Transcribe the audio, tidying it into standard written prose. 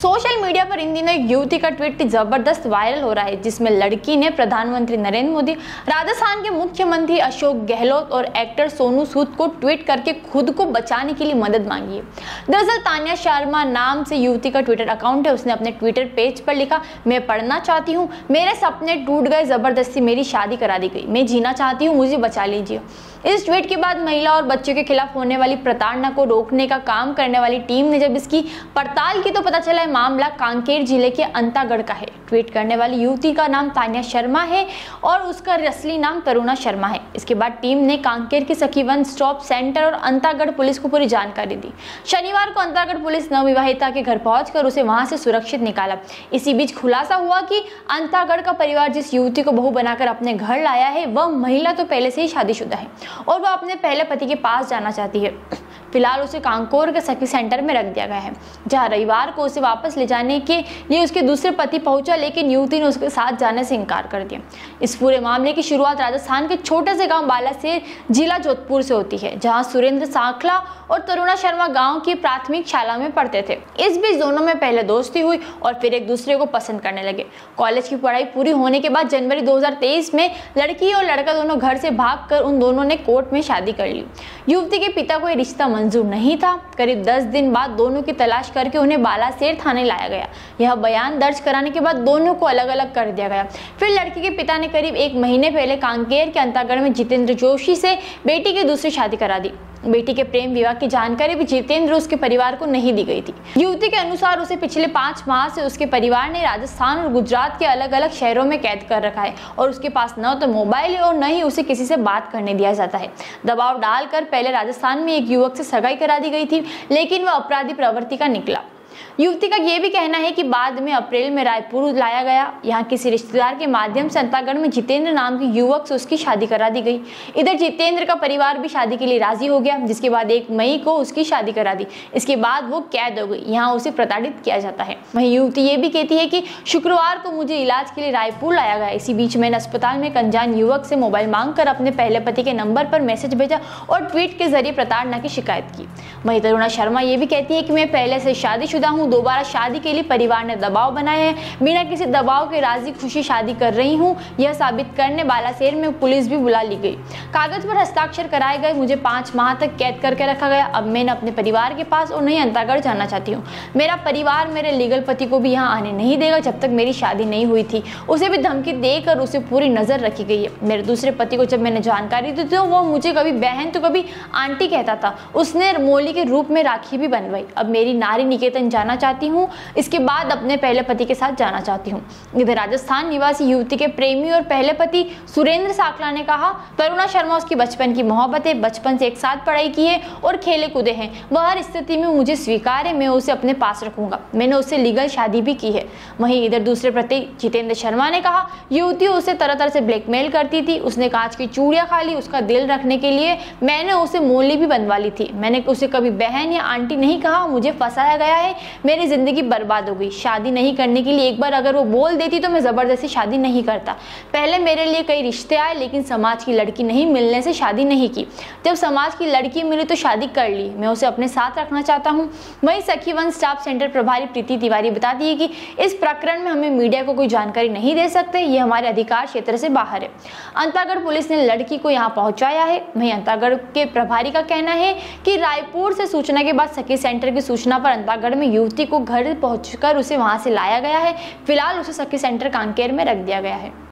Social media पर इन दिनों एक युवती का ट्वीट जबरदस्त वायरल हो रहा है, जिसमें लड़की ने प्रधानमंत्री नरेंद्र मोदी, राजस्थान के मुख्यमंत्री अशोक गहलोत और एक्टर सोनू सूद को ट्वीट करके खुद को बचाने के लिए मदद मांगी है। दरअसल तान्या शर्मा नाम से युवती का ट्विटर अकाउंट है। उसने अपने ट्विटर पेज पर लिखा, मैं पढ़ना चाहती हूँ, मेरे सपने टूट गए, जबरदस्ती मेरी शादी करा दी गई, मैं जीना चाहती हूँ, मुझे बचा लीजिए। इस ट्वीट के बाद महिला और बच्चों के खिलाफ होने वाली प्रताड़ना को रोकने का काम करने वाली टीम ने जब इसकी पड़ताल की तो पता चला है मामला कांकेर जिले के अंतागढ़ का है। ट्वीट करने वाली युवती का नाम तान्या शर्मा है और उसका असली नाम तरुणा शर्मा है। इसके बाद टीम ने कांकेर के सखी वन स्टॉप सेंटर और अंतागढ़ पुलिस को पूरी जानकारी दी। शनिवार को अंतागढ़ पुलिस नवविवाहिता के घर पहुंचकर उसे वहां से सुरक्षित निकाला। इसी बीच खुलासा हुआ कि अंतागढ़ का परिवार जिस युवती को बहू बनाकर अपने घर लाया है वह महिला तो पहले से ही शादीशुदा है और वह अपने पहले पति के पास जाना चाहती है। फिलहाल उसे कांकोर के सखी सेंटर में रख दिया गया है, जहां रविवार को उसे वापस ले जाने के लिए उसके दूसरे पति पहुंचा, लेकिन युवती ने उसके साथ जाने से इनकार कर दिया। इस पूरे मामले की शुरुआत राजस्थान के छोटे से गांव बालासेर जिला जोधपुर से होती है, जहां सुरेंद्र साखला और तरुणा शर्मा गांव की प्राथमिक शाला में पढ़ते थे। इस बीच दोनों में पहले दोस्ती हुई और फिर एक दूसरे को पसंद करने लगे। कॉलेज की पढ़ाई पूरी होने के बाद जनवरी 2023 में लड़की और लड़का दोनों घर से भागकर उन दोनों ने कोर्ट में शादी कर ली। युवती के पिता को यह रिश्ता मंजूर नहीं था। करीब 10 दिन बाद दोनों की तलाश करके उन्हें बालासेर थाने लाया गया। यह बयान दर्ज कराने के बाद दोनों को अलग अलग कर दिया गया। फिर लड़की के पिता ने करीब 1 महीने पहले कांकेर के अंतागढ़ में जितेंद्र जोशी से बेटी की दूसरी शादी करा दी। बेटी के प्रेम विवाह की जानकारी भी जितेंद्र उसके परिवार को नहीं दी गई थी। युवती के अनुसार उसे पिछले 5 माह से उसके परिवार ने राजस्थान और गुजरात के अलग अलग शहरों में कैद कर रखा है और उसके पास न तो मोबाइल है और न ही उसे किसी से बात करने दिया जाता है। दबाव डालकर पहले राजस्थान में एक युवक से सगाई करा दी गई थी, लेकिन वह अपराधी प्रवृत्ति का निकला। युवती का यह भी कहना है कि बाद में अप्रैल में रायपुर लाया गया। यहाँ किसी रिश्तेदार के माध्यम से अंतागढ़ में जितेंद्र नाम के युवक से उसकी शादी करा दी गई। इधर जितेंद्र का परिवार भी शादी के लिए राजी हो गया, जिसके बाद 1 मई को उसकी शादी करा दी। इसके बाद वो कैद हो गई। यहाँ उसे प्रताड़ित किया जाता है। वहीं युवती ये भी कहती है कि शुक्रवार को मुझे इलाज के लिए रायपुर लाया गया। इसी बीच मैंने अस्पताल में एक अनजान युवक से मोबाइल मांगकर अपने पहले पति के नंबर पर मैसेज भेजा और ट्वीट के जरिए प्रताड़ना की शिकायत की। वहीं तरुणा शर्मा ये भी कहती है कि मैं पहले से शादीशुदा हूँ, दोबारा शादी के लिए परिवार ने दबाव बनाया है, बिना किसी दबाव के राजी खुशी शादी कर रही हूँ। यह साबित करने बालासेर में पुलिस भी बुला ली गई। कागज पर हस्ताक्षर कराए गए। मुझे 5 माह तक कैद करके रखा गया। अब मैं अपने परिवार के पास और नहीं अंतागढ़ जाना चाहती हूँ। मेरा परिवार मेरे लीगल पति को भी यहाँ आने नहीं देगा जब तक मेरी शादी नहीं हुई थी। उसे भी धमकी देकर उसे पूरी नजर रखी गई है। मेरे दूसरे पति को जब मैंने जानकारी दी तो वो मुझे कभी बहन तो कभी आंटी कहता था। उसने मोली के रूप में राखी भी बनवाई। अब मेरी नारी निकेतन जाना चाहती हूँ, इसके बाद अपने पहले पति के साथ जाना चाहती हूँ। इधर राजस्थान निवासी युवती के प्रेमी और पहले पति सुरेंद्र साखला ने कहा, तरुणा शर्मा उसकी बचपन की मोहब्बत है, बचपन से एक साथ पढ़ाई की है और खेले कूदे हैं। वह हर स्थिति में मुझे स्वीकार है, मैं उसे अपने पास रखूंगा। मैंने उससे लीगल शादी भी की है। वहीं इधर दूसरे पति जितेंद्र शर्मा ने कहा, युवती उसे तरह तरह से ब्लैकमेल करती थी। उसने कांच की चूड़ियां खा ली उसका दिल रखने के लिए। मैंने उसे मोली भी बनवा ली थी। मैंने उसे कभी बहन या आंटी नहीं कहा। मुझे फंसाया गया है, मेरी जिंदगी बर्बाद हो गई। शादी नहीं करने के लिए एक बार अगर वो बोल देती तो मैं जबरदस्ती शादी नहीं करता। पहले मेरे लिए कई रिश्ते आए, लेकिन समाज की लड़की नहीं मिलने से शादी नहीं की। जब समाज की लड़की मिली तो शादी कर ली। मैं उसे अपने साथ रखना चाहता हूँ। वहीं सखी वन स्टॉप सेंटर प्रभारी प्रीति तिवारी बताती है कि इस प्रकरण में हमें मीडिया को कोई जानकारी नहीं दे सकते, ये हमारे अधिकार क्षेत्र से बाहर है। अंतागढ़ पुलिस ने लड़की को यहाँ पहुंचाया है। वहीं अंतागढ़ के प्रभारी का कहना है कि रायपुर से सूचना के बाद सखी सेंटर की सूचना पर अंतागढ़ में युवती को घर पहुंचकर उसे वहां से लाया गया है। फिलहाल उसे सखी सेंटर कांकेर में रख दिया गया है।